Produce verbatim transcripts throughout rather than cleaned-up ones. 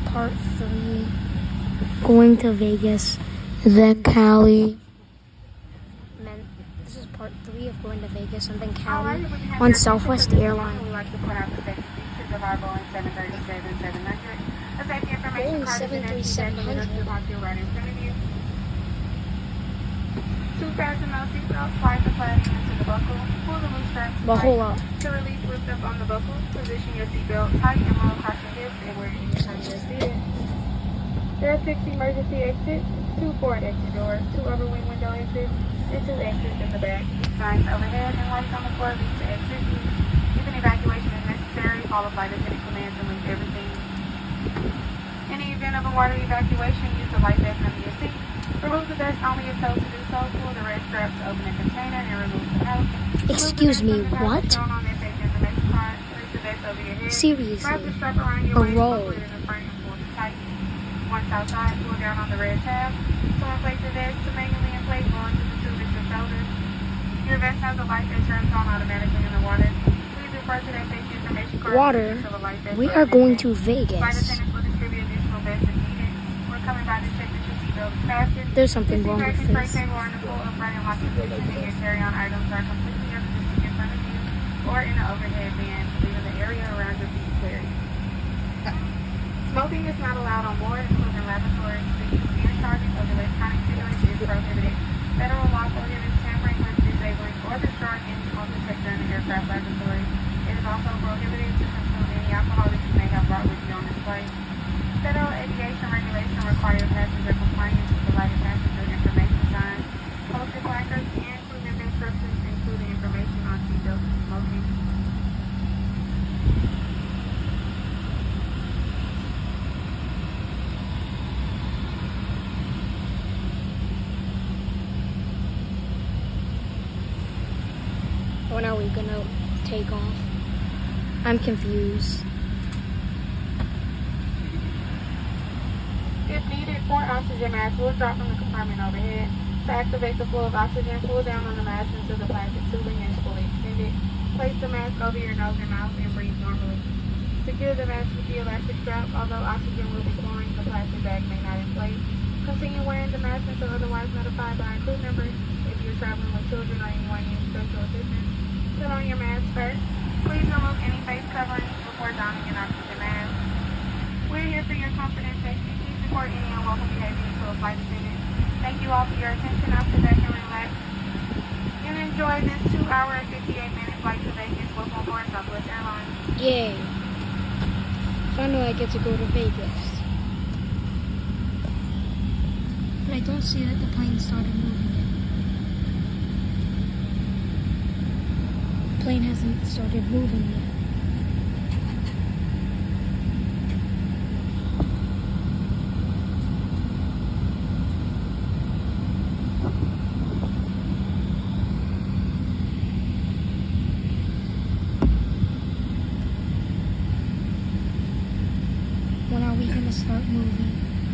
part three. Going to Vegas, then Cali. And then this is part three of going to Vegas and then Cali on Southwest Airlines. We like to point out the safety features of our Boeing seven thirty-seven seven hundred. The safety information Boeing card seven is thirty-seven in the hundred. box right in front of you. To fasten those seatbelts, slide the flag into the buckle, pull the loose straps Buckle up. to release lift up on the buckle, position your seatbelt tight and roll across your hips and where you time you are seated. There are six emergency exits, two forward exit doors, two upper wing window exits, and two exits in the back. Signs overhead and lights on the floor lead to exit. If an evacuation is necessary, follow flight attendant commands and leave everything. In the event of a water evacuation, use the life vest under your seat. Remove the vest only if told to do so. Pull the red straps to open the container and remove the pouch. Excuse me, what? Seriously, a roll. Once outside, pull down on the red tab. So inflate the vest to manually inflate going to the tube at your shoulders. Your vest has a light that turns on automatically in the water. Please refer to that safety information card. Water? We are going to Vegas. Flight attendants will distribute additional vests if needed. We're coming by to check that your seatbelt is fastened. There's something wrong with Your this. table are in the full upright and locked position, and your carry-on items are completely or positioned in front of you or in the overhead bin, leaving the area around your feet clear. Smoking is not allowed on board, including laboratories. The use of ear charging of electronic cigarettes is prohibited. Federal law prohibits tampering with, disabling, or destroying any smoke detector in the aircraft laboratory. It is also prohibited to consume any alcohol that you may have brought with you on this flight. Federal aviation regulation requires passenger compliance with provided passenger information signs, posted placards, and crew member instructions, including information on seatbelts and smoking. When are we gonna take off? I'm confused. If needed, four oxygen masks will drop from the compartment overhead. To activate the flow of oxygen, pull down on the mask until the plastic tubing is fully extended. Place the mask over your nose and mouth and breathe normally. Secure the mask with the elastic strap. Although oxygen will be flowing, the plastic bag may not inflate. Continue wearing the mask until otherwise notified by a crew member. If you're traveling with children or anyone needing special assistance, put on your mask first. Please remove any face coverings before donning an oxygen mask. We're here for your comfort and safety. Please report any unwelcome behavior to a flight attendant. Thank you all for your attention. Now sit back and relax and enjoy this two hour and fifty-eight minute flight to Vegas with on board Southwest Airlines. Yay. Finally I get to go to Vegas. But I don't see that the plane started moving yet. The plane hasn't started moving yet. When are we gonna start moving?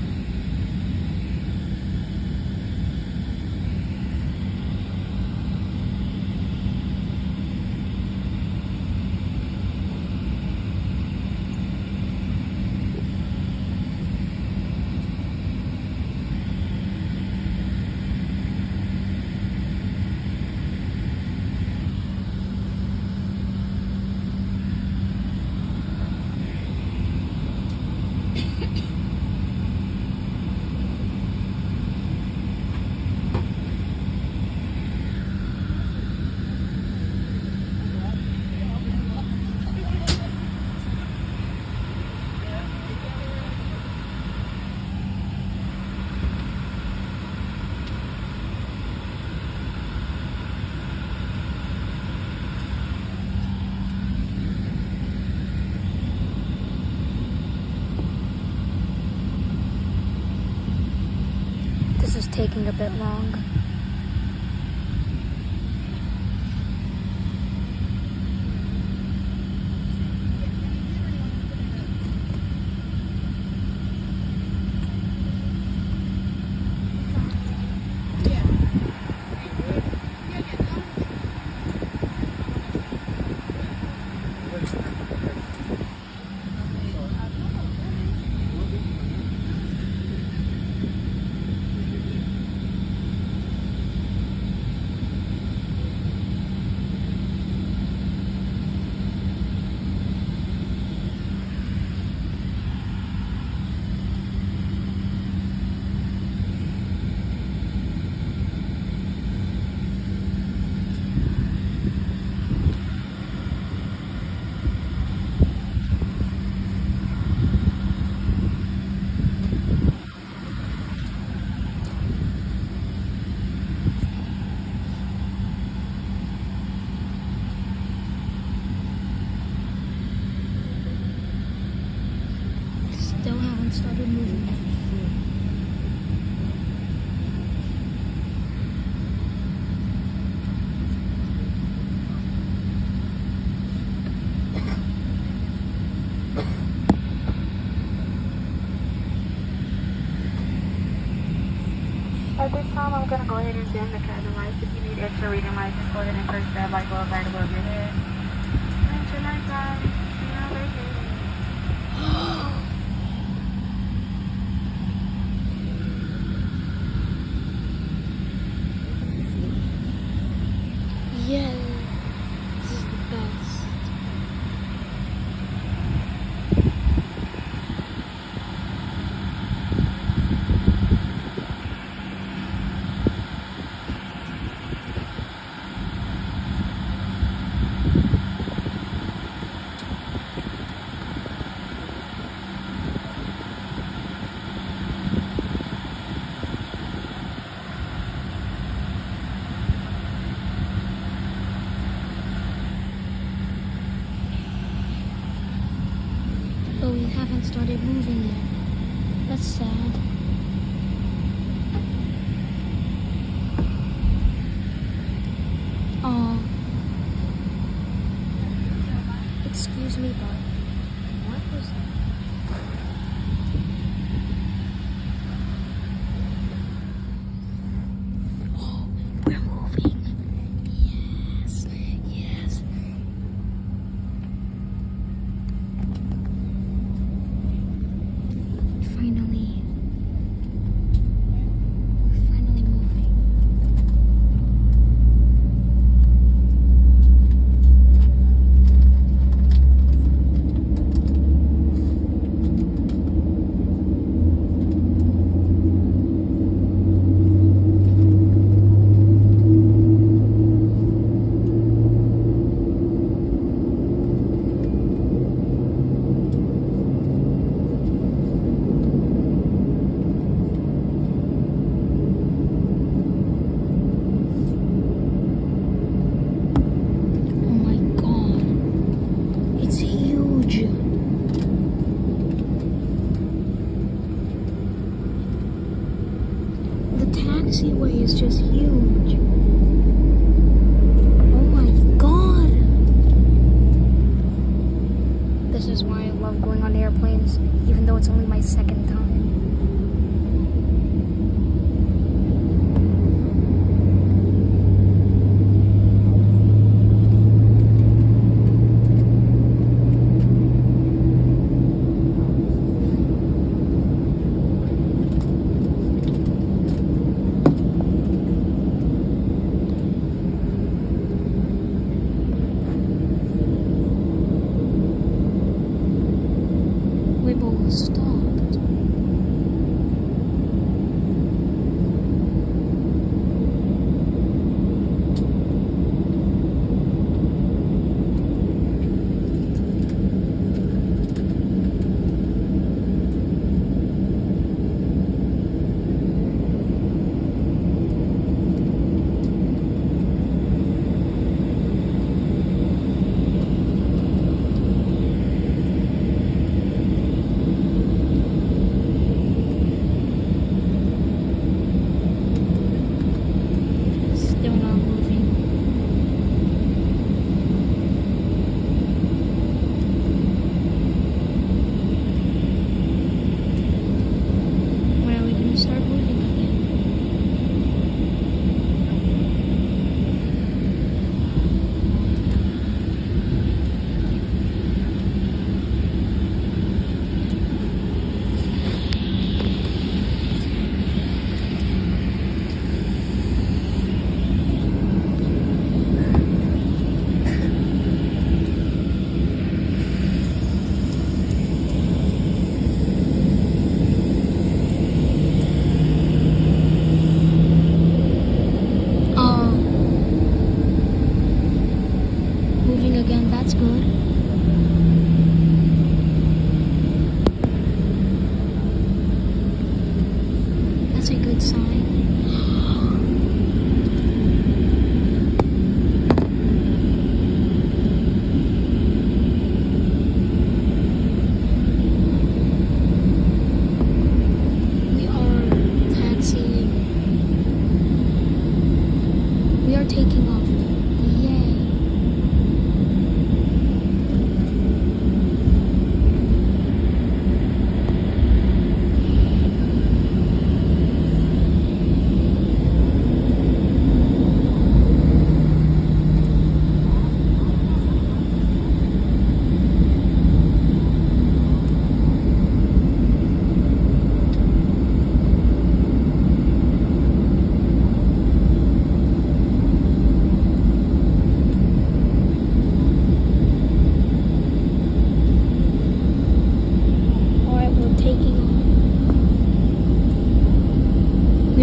This is taking a bit long. haven't started moving yet. At this time, I'm going to go ahead and dim the cabin lights. If you need extra reading lights, just go ahead and press that light bulb right above your head. And your night time. See you later. Yeah, this is the best. But we haven't started moving yet. That's sad. Oh. Excuse me, but what was that? Oh, we're moving. Yes, yes. Finally, we're finally moving. Taxiway is just huge. Oh my god. This is why I love going on airplanes, even though it's only my second time. We both stopped. Still not moving. When are we gonna start moving again? Moving again, that's good. That's a good sign.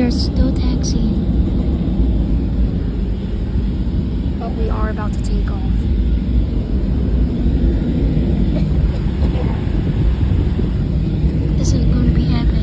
We are still taxiing. But we are about to take off. This is going to be epic.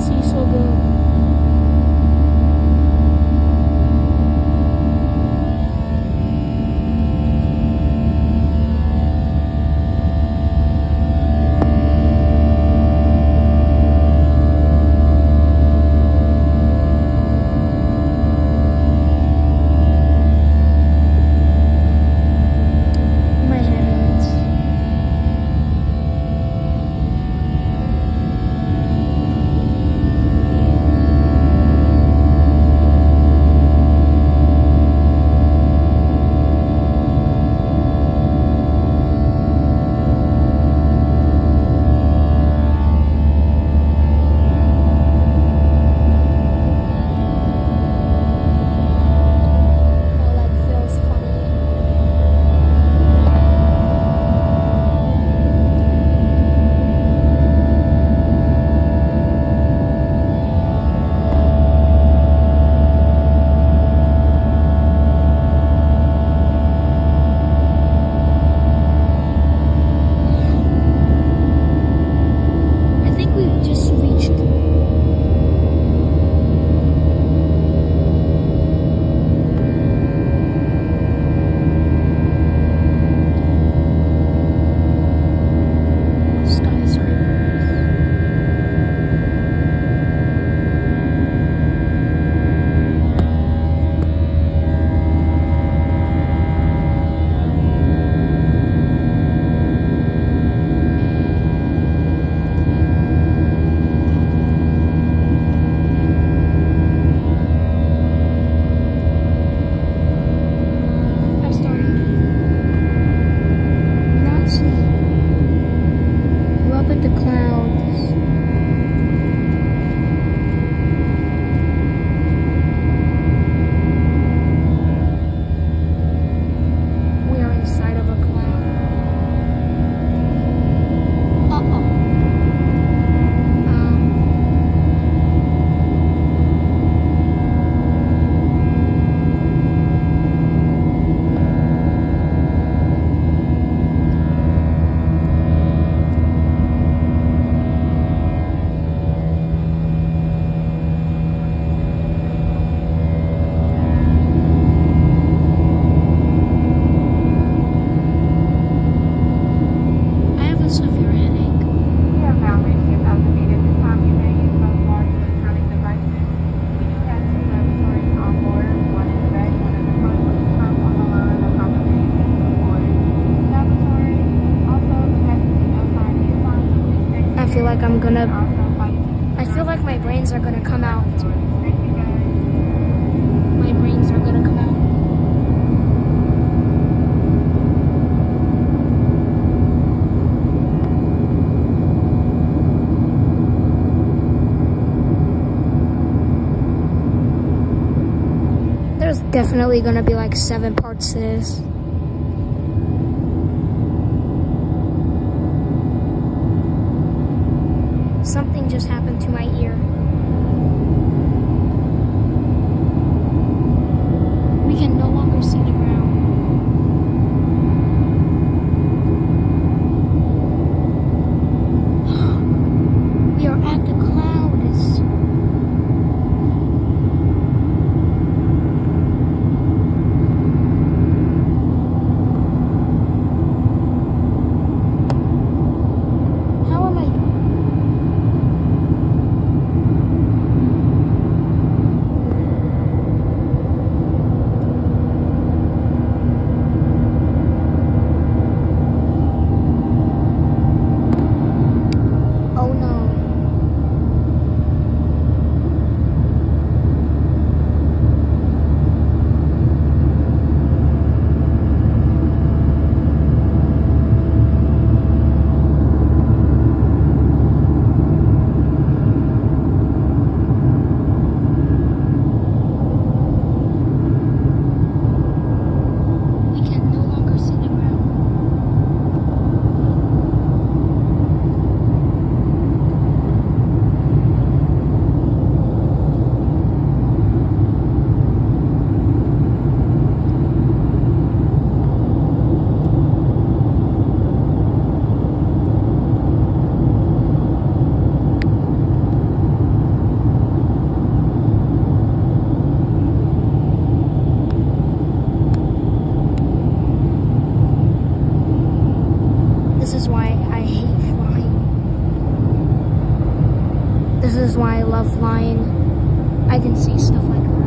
see so good. My head hurts. My leg feels funny. I think we've just reached. Skyscrapers. I'm starting to not see. We're up at the clouds. We are inside of a cloud. Uh-oh. Um. I have a severe headache. We have now reached your thousand feet. At this time, you may use both large electronic devices. We do have two laboratories on board, one in the back, one in the front, which is front on the line of combination of board. Laboratory, also the passengers outside the assignment. I feel like I'm gonna. Also, flight I feel like my brains are gonna come out. Thank you, guys. My brains are gonna come out. There's definitely gonna be like seven parts to this. Something just happened to my ear. We can no longer see the ground. We are at the clouds. How am I? This is why I love flying. I can see stuff like that.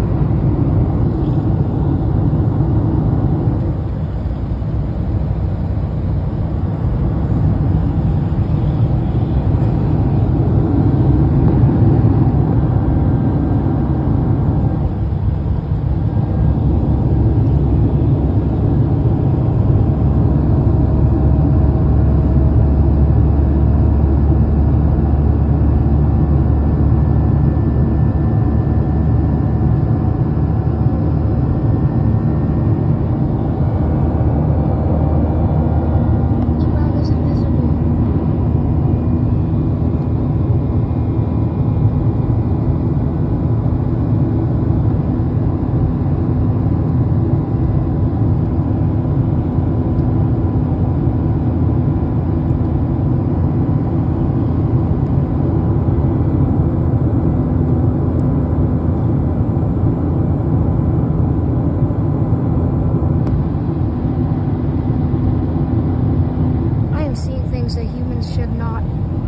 That humans should not.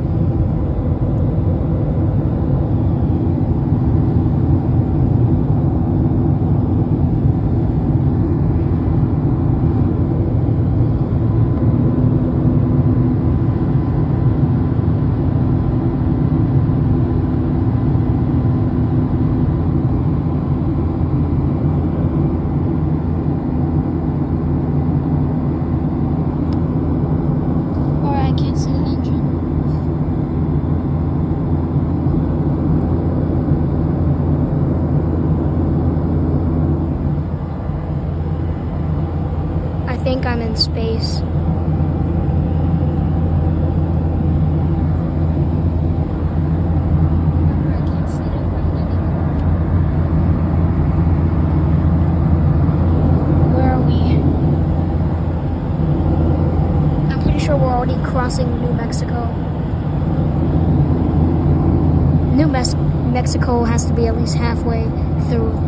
I think I'm in space. Where are we? I'm pretty sure we're already crossing New Mexico. New Mes- Mexico has to be at least halfway through.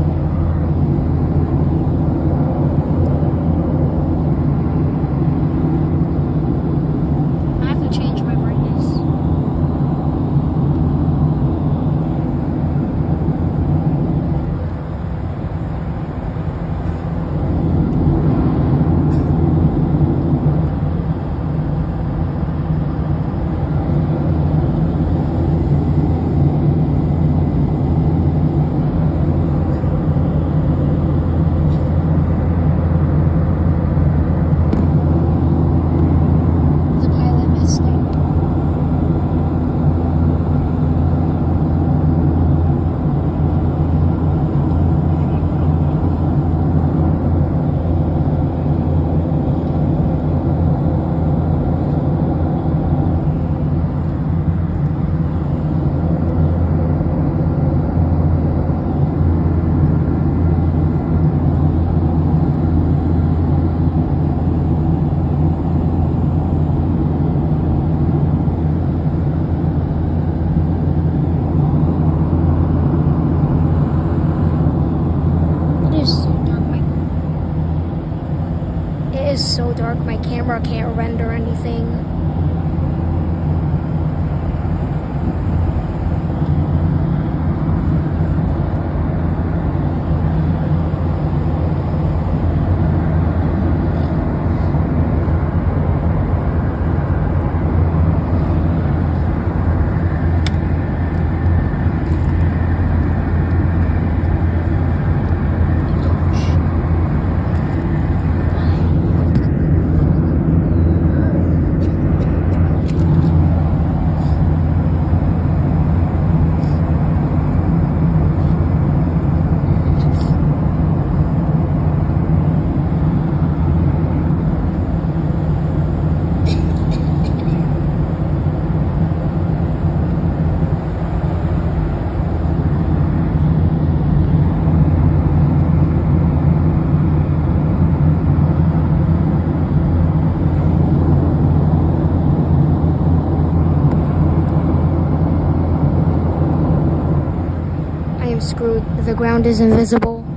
It is so dark, my camera can't render anything. Screwed. The ground is invisible.